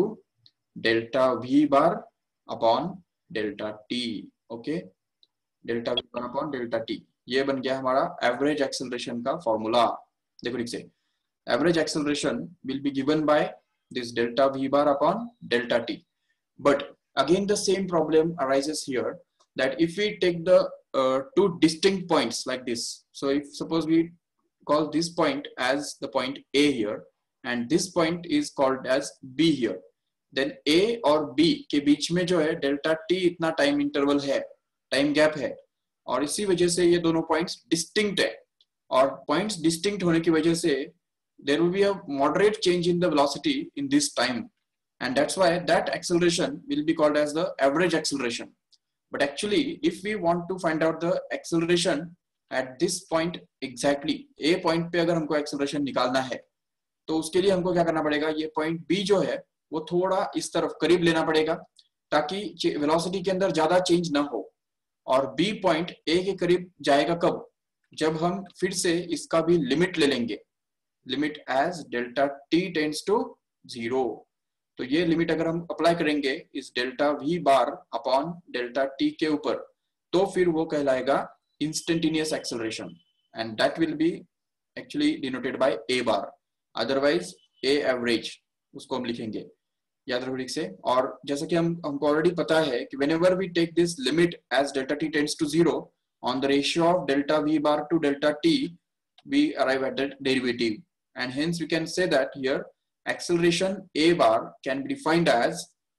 delta v bar upon delta t. okay, delta v bar upon delta t, ये बन गया हमारा average acceleration का formula. देखो ठीक से, average acceleration will be given by this delta v bar upon delta t. But again the same problem arises here, that if we take the two distinct points like this, so if suppose we call this point as the point A here and this point is called as B here, then A और B के बीच में जो है delta t इतना time interval है, time gap है, और इसी वजह से ये दोनों पॉइंट्स डिस्टिंक्ट है, और पॉइंट्स डिस्टिंक्ट होने की वजह से there will be a moderate change in the velocity in this time, and that's why that acceleration will be called as the average acceleration. But actually if we want to find out the acceleration at this point exactly, A point पे अगर हमको acceleration निकालना है तो उसके लिए हमको क्या करना पड़ेगा, ये point B जो है वो थोड़ा इस तरफ करीब लेना पड़ेगा ताकि velocity के अंदर ज्यादा change ना हो, और B point A के करीब जाएगा कब, जब हम फिर से इसका भी लिमिट ले लेंगे, limit as delta t tends to 0। तो ये लिमिट अगर हम अप्लाई करेंगे इस delta v bar upon delta t के ऊपर, तो फिर वो कहलाएगा instantaneous acceleration, and that will be actually denoted by a bar, otherwise a average उसको हम लिखेंगे, याद रखो ठीक से। और जैसा कि हमको ऑलरेडी पता है कि whenever we take this limit as delta t tends to 0 on the ratio of delta v bar to delta t, we arrive at the derivative, and hence we can say that here acceleration a bar can be defined as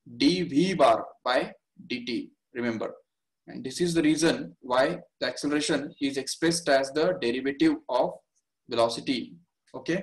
dv bar by dt, remember, and this is the reason why the acceleration is expressed as the derivative of velocity। okay,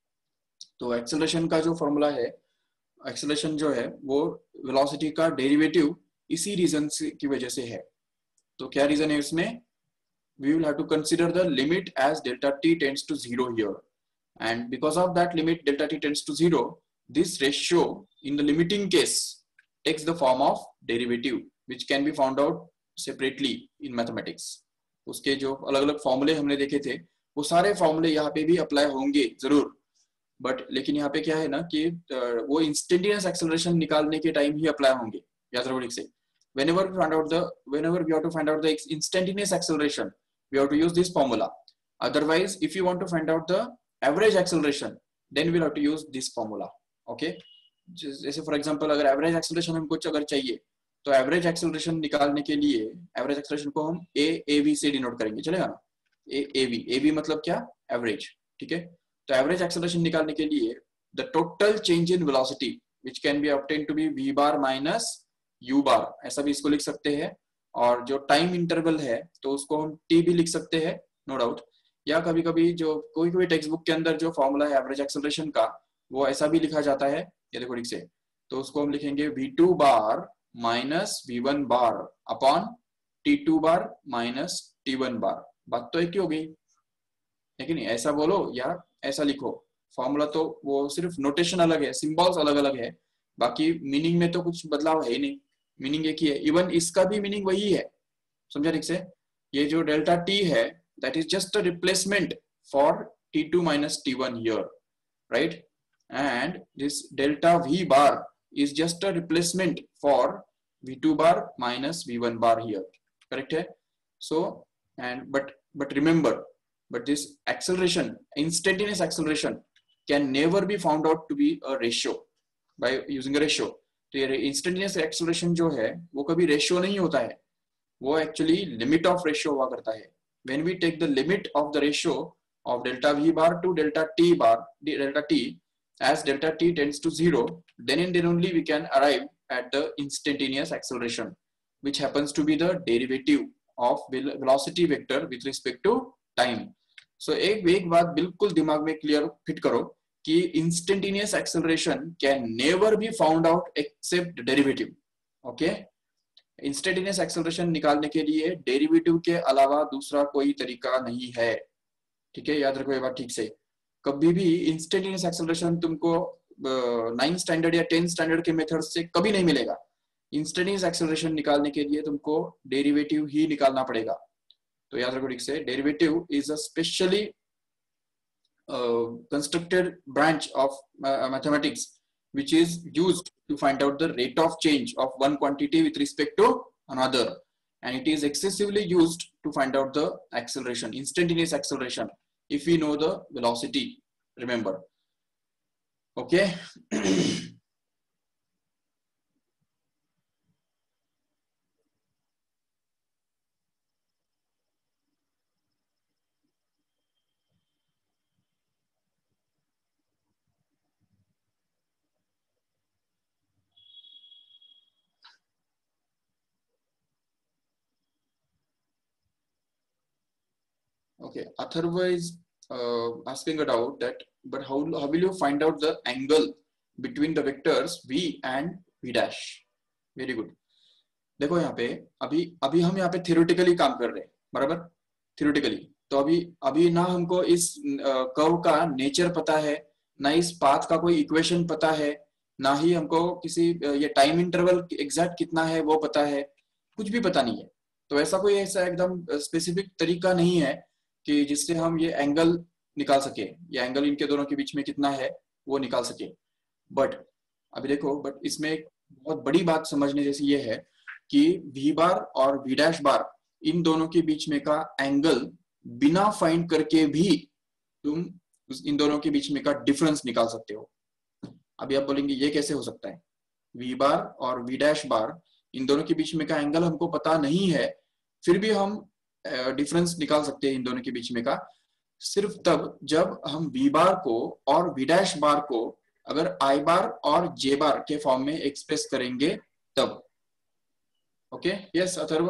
तो acceleration का जो formula है, acceleration जो है वो velocity का derivative इसी reason की वजह से है। तो क्या reason है इसमें? We will have to consider the limit as delta t tends to 0 here, and because of that limit delta t tends to 0, this ratio in the limiting case takes the form of derivative, which can be found out separately in mathematics। उसके जो अलग अलग फॉर्मूले हमने देखे थे वो सारे फॉर्मूले यहाँ पे भी अप्लाई होंगे जरूर, बट लेकिन यहाँ पे क्या है ना कि वो इंस्टेंटेनियस एक्सेलरेशन निकालने के टाइम ही अप्लाई होंगे, याद रखो ठीक से। whenever we have to find out the instantaneous acceleration, we have to use this formula, otherwise if you want to find out the average acceleration then we'll have to use this formula। okay, जैसे for example अगर average acceleration हमको अगर चाहिए तो average acceleration निकालने के लिए average acceleration को हम AAV से डिनोट करेंगे, चलेगा ना? AAV मतलब क्या? एवरेज, ठीक है। तो एवरेज एक्सेलरेशन निकालने के लिए the total change in velocity which can be obtain to be v bar minus u bar, ऐसा भी इसको लिख सकते हैं, और जो टाइम इंटरवल है तो उसको हम t भी लिख सकते हैं, नो डाउट, या कभी कभी जो कोई टेक्स्ट बुक के अंदर जो फॉर्मूला है एवरेज एक्सेलरेशन का वो ऐसा भी लिखा जाता है, ये देखो ठीक से, तो उसको हम लिखेंगे v2 bar minus v1 bar upon t2 bar minus t1 bar. बात तो एक ही हो गई, लेकिन ऐसा बोलो या ऐसा लिखो, फॉर्मूला तो वो सिर्फ नोटेशन अलग है, सिंबल्स अलग अलग है, बाकी मीनिंग में तो कुछ बदलाव है ही नहीं, मीनिंग एक ही है। इवन इसका भी मीनिंग वही है, समझा ठीक से? ये जो डेल्टा t है that is just a replacement for t2 minus t1 here, right? And this delta v bar is just a replacement for v2 bar minus v1 bar here, correct है? So and but remember, but this acceleration, instantaneous acceleration can never be found out to be a ratio by using a ratio। तो ये instantaneous acceleration जो है वो कभी ratio नहीं होता है, वो एक्चुअली लिमिट ऑफ रेशियो हुआ करता है। When we take the limit of the ratio of delta v bar to delta t as delta t tends to 0, then and then only we can arrive at the instantaneous acceleration, which happens to be the derivative of velocity vector with respect to time। So एक बात बिल्कुल दिमाग में clear fit करो कि instantaneous acceleration can never be found out except derivative. Okay, instantaneous acceleration निकालने के लिए डेरिवेटिव के अलावा दूसरा कोई तरीका नहीं है. ठीक है, याद रखो ये बात ठीक से. कभी भी इंस्टेंटेनियस एक्सेलरेशन तुमको 9th स्टैंडर्ड या 10th स्टैंडर्ड के मेथड से कभी नहीं मिलेगा. इंस्टेंटेनियस एक्सेलरेशन निकालने के लिए तुमको डेरिवेटिव ही निकालना पड़ेगा. तो याद रखो ठीक से, derivative is a specially constructed branch of mathematics which is used to find out the rate of change of one quantity with respect to another, and it is excessively used to find out the acceleration, instantaneous acceleration, if we know the velocity, remember. Okay. Okay, Atharva is asking a doubt that, but how will you find out the angle between the vectors v and v dash? Very good. देखो यहाँ पे अभी अभी हम यहाँ पे theoretically काम कर रहे हैं, बराबर, थियोरेटिकली. तो अभी अभी ना हमको इस कर्व का नेचर पता है, ना इस पाथ का कोई इक्वेशन पता है, ना ही हमको किसी ये टाइम इंटरवल एग्जैक्ट कितना है वो पता है, कुछ भी पता नहीं है. तो ऐसा कोई ऐसा एकदम स्पेसिफिक तरीका नहीं है कि जिससे हम ये एंगल निकाल सके, ये एंगल इनके दोनों के बीच में कितना है वो निकाल सके. बट अभी देखो, बट इसमें एक बहुत बड़ी बात समझने जैसी ये है कि v बार और v डैश बार इन दोनों के बीच में का एंगल बिना फाइंड करके भी तुम इन दोनों के बीच में का डिफरेंस निकाल सकते हो. अभी आप बोलेंगे ये कैसे हो सकता है? v बार और v डैश बार इन दोनों के बीच में का एंगल हमको पता नहीं है, फिर भी हम डिफरेंस निकाल सकते हैं इन दोनों के बीच में का, सिर्फ तब जब हम v बार को और v डैश बार को अगर i बार और j बार के फॉर्म में एक्सप्रेस करेंगे तब. Okay, yes Atharva.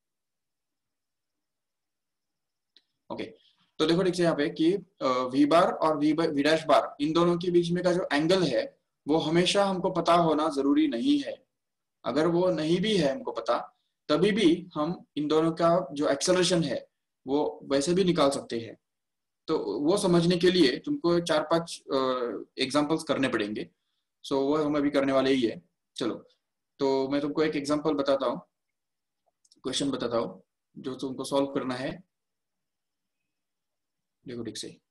ओके, तो देखो ठीक से यहाँ पे कि v बार और v डैश बार इन दोनों के बीच में का जो एंगल है वो हमेशा हमको पता होना जरूरी नहीं है. अगर वो नहीं भी है हमको पता, तभी भी हम इन दोनों का जो एक्सेलरेशन है वो वैसे भी निकाल सकते हैं. तो वो समझने के लिए तुमको 4-5 एग्जांपल्स करने पड़ेंगे. सो वो हम अभी करने वाले ही है. चलो, तो मैं तुमको एक एग्जांपल बताता हूँ, क्वेश्चन बताता हूँ जो तुमको सॉल्व करना है. देखो ठीक से,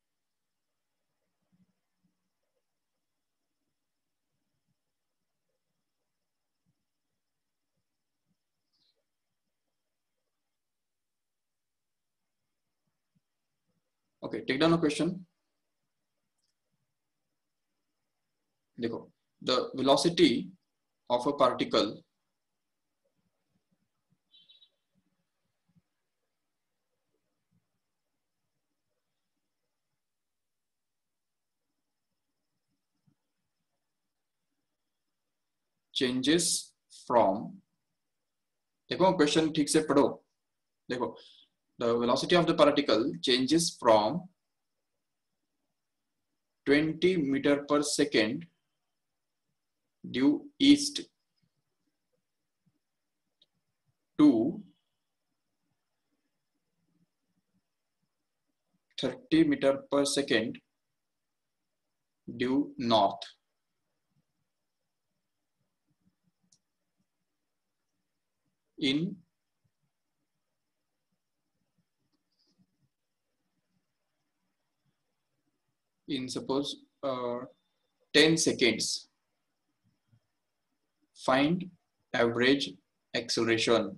okay, take down a question. देखो, the velocity of a particle changes from, देखो क्वेश्चन ठीक से पढ़ो. देखो, the velocity of the particle changes from 20 meter per second due east to 30 meter per second due north. In suppose 10 seconds. Find average acceleration.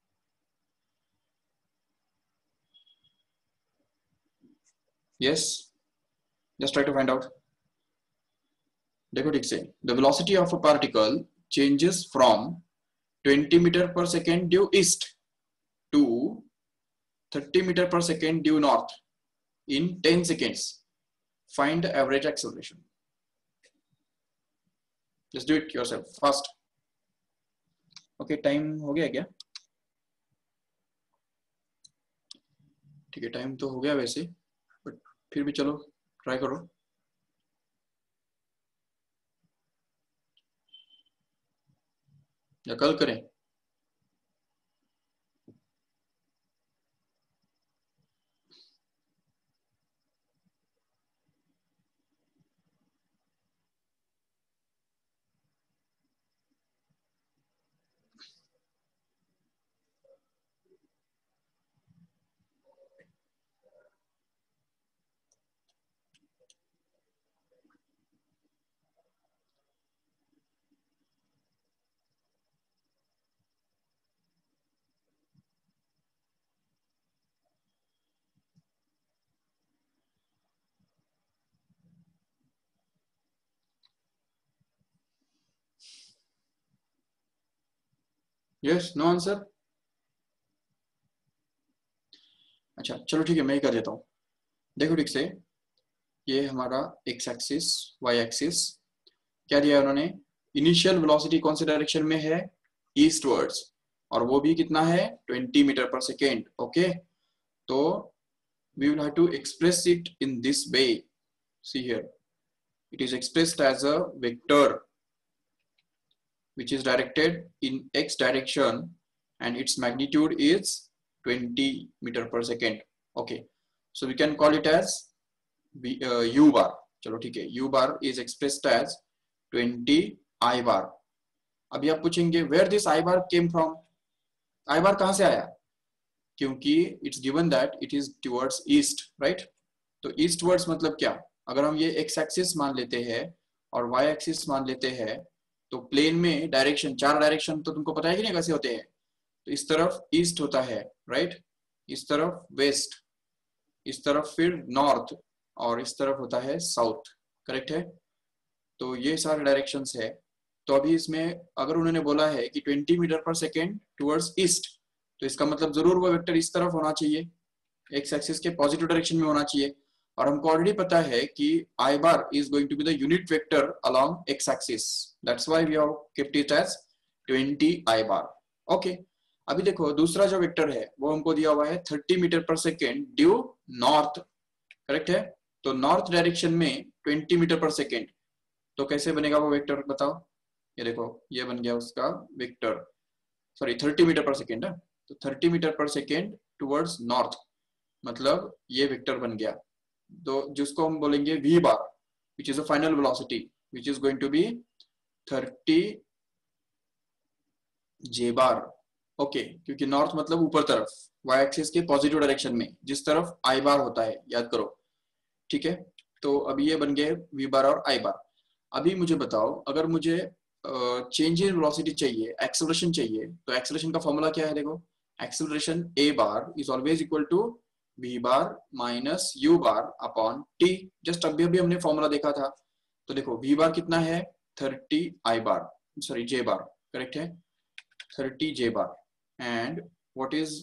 Yes, just try to find out. देखो ठीक से, the velocity of a particle changes from 20 meter per second due east to 30 meter per second due north in 10 seconds. Find the average acceleration. Just do it yourself fast. Okay, time हो गया क्या? ठीक है, time तो हो गया वैसे, but फिर भी चलो ट्राई करो. या कल करें? Yes, no answer? अच्छा चलो ठीक है, मैं ही कर देता हूँ। देखो ठीक से, ये हमारा एक्स एक्सिस, वाई एक्सिस, क्या दिया है उन्होंने? इनिशियल वेलोसिटी कौन से डायरेक्शन में है? ईस्टवर्ड्स, और वो भी कितना है? 20 मीटर पर सेकेंड। ओके, तो we will have to express it in this way. See here, it is expressed as a vector which is directed in x direction and its magnitude is 20 meter per second. Okay, so we can call it as u bar. चलो ठीक है, u bar is expressed as 20 I bar. अभी आप पूछेंगे where this I bar came from? I bar कहाँ से आया? क्योंकि it's given that it is towards east, right? तो ईस्टवर्ड्स मतलब क्या? अगर हम ये एक्स एक्सिस मान लेते हैं और वाई एक्सिस मान लेते हैं, तो प्लेन में डायरेक्शन, 4 डायरेक्शन तो तुमको पता है कि नहीं कैसे होते हैं? तो इस तरफ ईस्ट होता है, राइट, इस तरफ वेस्ट, इस तरफ फिर नॉर्थ, और इस तरफ होता है साउथ, करेक्ट है? तो ये सारे डायरेक्शंस है। तो अभी इसमें अगर उन्होंने बोला है कि 20 metre per second towards east, तो इसका मतलब जरूर वो वेक्टर इस तरफ होना चाहिए, एक्स एक्सिस के पॉजिटिव डायरेक्शन में होना चाहिए। और हमको ऑलरेडी पता है कि i bar is going to be the unit vector along x axis, that's why we have kept it as 20 i bar. Okay, अभी देखो दूसरा जो वेक्टर है वो हमको दिया हुआ है 30 metre per second due north, correct है? तो नॉर्थ डायरेक्शन में 20 मीटर पर सेकेंड, तो कैसे बनेगा वो वेक्टर बताओ? ये देखो, ये बन गया उसका vector, sorry 30 metre per second है, तो 30 metre per second towards north, मतलब ये वेक्टर बन गया, तो जिसको हम बोलेंगे v bar, which is a final velocity which is going to be 30 j bar. Okay, क्योंकि नॉर्थ मतलब ऊपर तरफ, y एक्सिस के पॉजिटिव डायरेक्शन में जिस तरफ i बार होता है, याद करो, ठीक है? तो अभी ये बन गए v बार और i बार। अभी मुझे बताओ, अगर मुझे चेंज इन वेलोसिटी चाहिए, एक्सेलरेशन चाहिए, तो एक्सेलरेशन का फॉर्मूला क्या है? देखो, acceleration a bar is always equal to v bar minus u bar upon t। Just अभी अभी हमने फॉर्मूला देखा था। तो देखो v बार कितना है? 30 i bar, sorry j bar, correct है? 30 j bar. And what is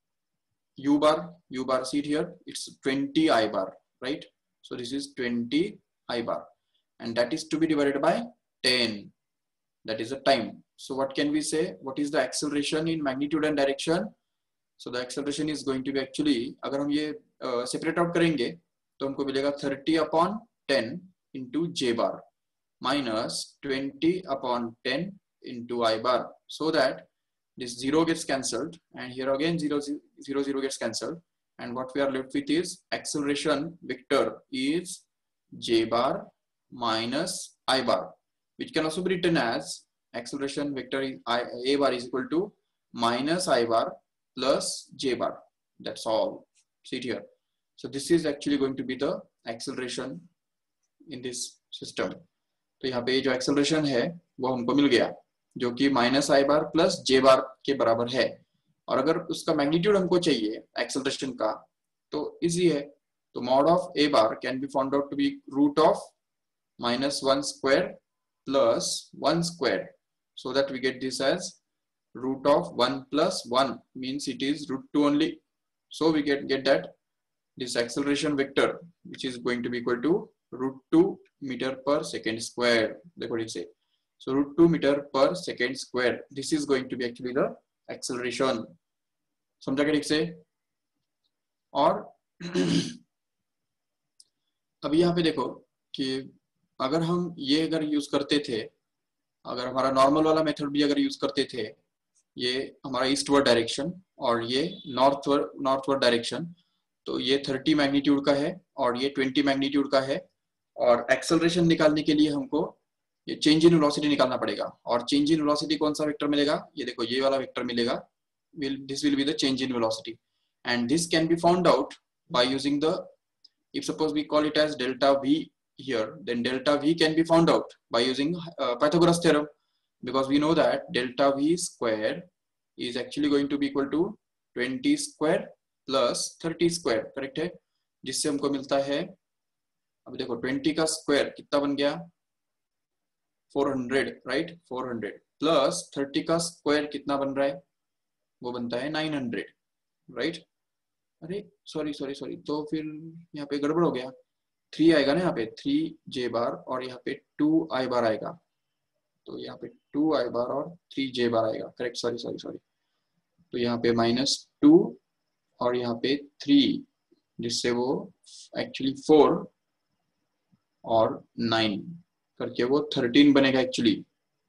u bar? U bar, see it here, it's 20 I bar, right? So this is 20 I bar, and that is to be divided by 10, that is the time. So what can we say? What is the acceleration in magnitude and direction? So the acceleration is going to be actually, अगर हम ये separate out करेंगे तो हमको मिलेगा 30 upon 10 into j bar minus 20 upon 10 into I bar, so that this 0 gets cancelled, and here again 0 0 0 gets cancelled, and what we are left with is acceleration vector is j bar minus I bar, which can also be written as acceleration vector is a bar is equal to minus I bar plus j bar. That's all. See it here. So this is actually going to be the acceleration in this system. तो यहाँ पे जो acceleration है वो हमको मिल गया, जो कि माइनस आई बार प्लस जे बार के बराबर है। और अगर उसका मैग्नीट्यूड हमको चाहिए एक्सेलरेशन का, तो इजी है। तो mod of A bar can be found out to be root of minus 1 square plus 1 square, so that we get this as root of 1 plus 1 means it is root 2 only. So we get that this acceleration vector which is going to be equal to root 2 meter per second square. देखो ठीक से, so root 2 meter per second square, this is going to be actually the acceleration. समझा क्या ठीक से? और अभी यहाँ पे देखो कि अगर हम ये अगर यूज करते थे अगर हमारा नॉर्मल वाला मेथड भी अगर यूज करते थे, ये हमारा ईस्टवर्ड डायरेक्शन और ये नॉर्थवर्ड डायरेक्शन, तो ये 30 मैग्नीट्यूड का है और ये 20 मैग्नीट्यूड का है। और एक्सेलरेशन निकालने के लिए हमको ये चेंज इन वेलोसिटी निकालना पड़ेगा। और चेंज इन वेलोसिटी कौन सा वेक्टर मिलेगा, ये देखो ये वाला वेक्टर मिलेगा, this will be the change in velocity, and this can be found out by using the, if suppose we call it as delta v here, then delta v can be found out by using Pythagoras theorem, because we know that delta v square is actually going to be equal to 20 square plus 30 square, correct है, जिससे हमको मिलता है, अब देखो 20 का square कितना बन गया 400, राइट, 400 प्लस 30 का स्क्वायर कितना बन रहा है, वो बनता है 900, राइट। अरे सॉरी सॉरी सॉरी, तो फिर यहाँ पे गड़बड़ हो गया, 3 आएगा ना यहाँ पे, 3j बार और यहाँ पे 2i बार आएगा, तो यहाँ पे 2i बार और 3j बार आएगा, करेक्ट, सॉरी सॉरी सॉरी। तो यहाँ पे -2 और यहाँ पे 3, जिससे वो एक्चुअली 4 और 9 करके वो 13 बनेगा actually.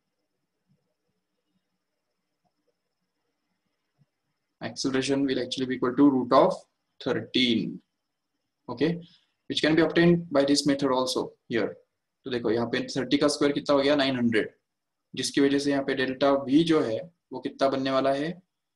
Acceleration will actually be equal to root of 13, okay, which can be obtained by this method also here। तो देखो यहाँ पे 30 का स्क्वायर कितना हो गया 900, जिसकी वजह से यहाँ पे डेल्टा v जो है वो कितना बनने वाला है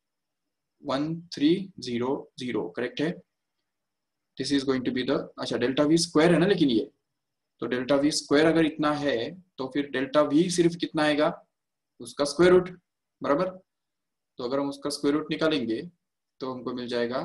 1300, करेक्ट है। This is going to be the, अच्छा डेल्टा v स्क्वायर है ना, लेकिन ये तो डेल्टा v स्क्वायर अगर इतना है तो फिर डेल्टा v सिर्फ कितना आएगा, उसका स्क्वायर रूट, बराबर। तो अगर हम उसका स्क्वायर रूट निकालेंगे तो हमको मिल जाएगा,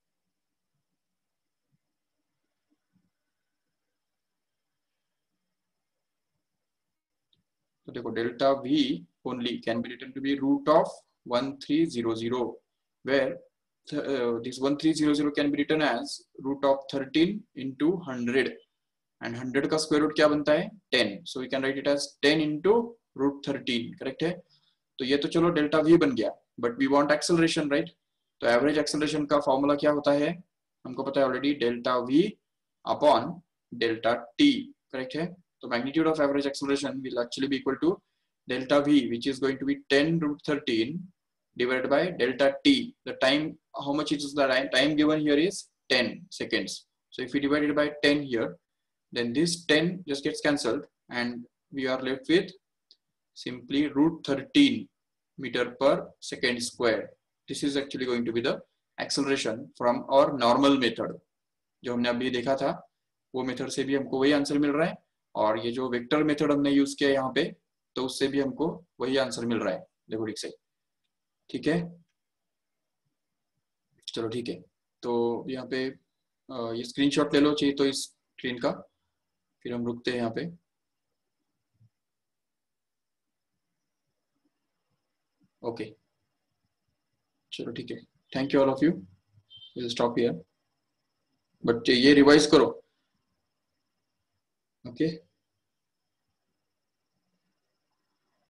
तो देखो delta v only can be written to be root of 1300, where this 1300 can be written as root of 13 into 100, and 100 का स्क्वायर रूट क्या बनता है 10, so we can write it as 10 into root 13, correct है। तो ये तो चलो delta v बन गया, but we want acceleration, right. तो एवरेज एक्सेलरेशन का फॉर्मूला क्या होता है, हमको पता है already, delta v upon delta t, correct है। तो magnitude of average acceleration will actually be equal to delta v which is going to be 10 root 13 divided by delta t, the time, how much is the time given here is 10 seconds, so if we divide it by 10 here, then this 10 just gets cancelled and we are left with simply root 13 meter per second square। this is actually going to be the acceleration from our normal method, जो हमने अभी देखा था वो method से भी हमको वही आंसर मिल रहा है, और ये जो वेक्टर मेथड हमने यूज किया यहाँ पे तो उससे भी हमको वही आंसर मिल रहा है, देखो ठीक से, ठीक है। चलो ठीक है, तो यहाँ पे ये स्क्रीनशॉट ले लो चाहिए तो इस स्क्रीन का, फिर हम रुकते हैं यहाँ पे। ओके चलो ठीक है, thank you all of you, will stop here, but ये रिवाइज करो, ओके।